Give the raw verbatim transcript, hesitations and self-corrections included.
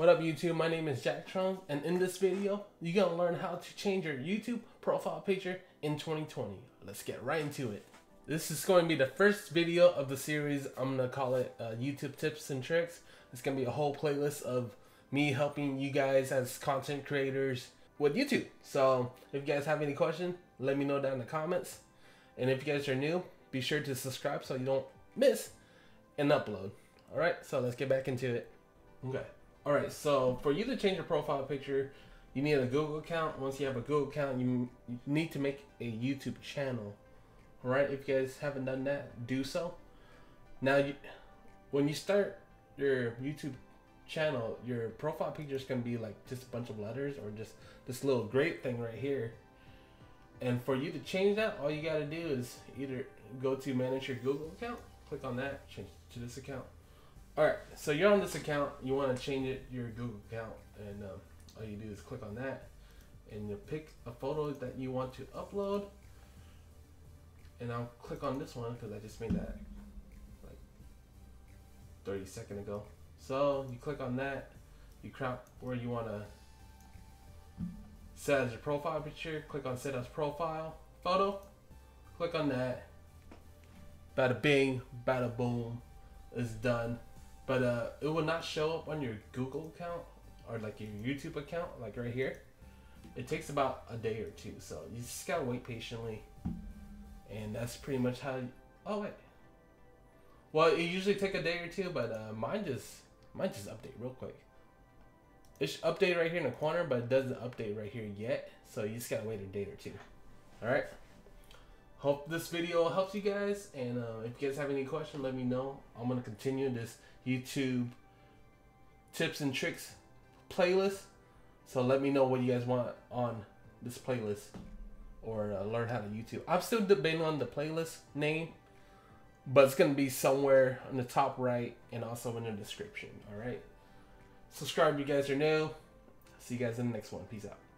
What up YouTube, my name is Jack Truong, and in this video, you're gonna learn how to change your YouTube profile picture in twenty twenty. Let's get right into it. This is going to be the first video of the series. I'm gonna call it uh, YouTube tips and tricks. It's gonna be a whole playlist of me helping you guys as content creators with YouTube. So if you guys have any questions, let me know down in the comments. And if you guys are new, be sure to subscribe so you don't miss an upload. Alright, so let's get back into it. Okay. Alright, so for you to change your profile picture, you need a Google account. Once you have a Google account, you, you need to make a YouTube channel. Alright, if you guys haven't done that, do so. Now, you, when you start your YouTube channel, your profile picture is going to be like just a bunch of letters or just this little grape thing right here. And for you to change that, all you got to do is either go to manage your Google account, click on that, change to this account. Alright, so you're on this account, you want to change it, your Google account, and um, all you do is click on that, and you pick a photo that you want to upload, and I'll click on this one because I just made that like thirty seconds ago. So you click on that, you crop where you want to set as your profile picture, click on set as profile photo, click on that, bada bing, bada boom, it's done. But uh, it will not show up on your Google account or like your YouTube account, like right here. It takes about a day or two, so you just gotta wait patiently. And that's pretty much how. You, oh wait. Well, it usually take a day or two, but uh, mine just mine just update real quick. It's update right here in the corner, but it doesn't update right here yet. So you just gotta wait a day or two. All right. Hope this video helps you guys, and uh, if you guys have any questions, let me know. I'm gonna continue this YouTube tips and tricks playlist, so let me know what you guys want on this playlist, or uh, learn how to YouTube. I'm still debating on the playlist name, but it's gonna be somewhere on the top right and also in the description. All right, subscribe if you guys are new. See you guys in the next one. Peace out.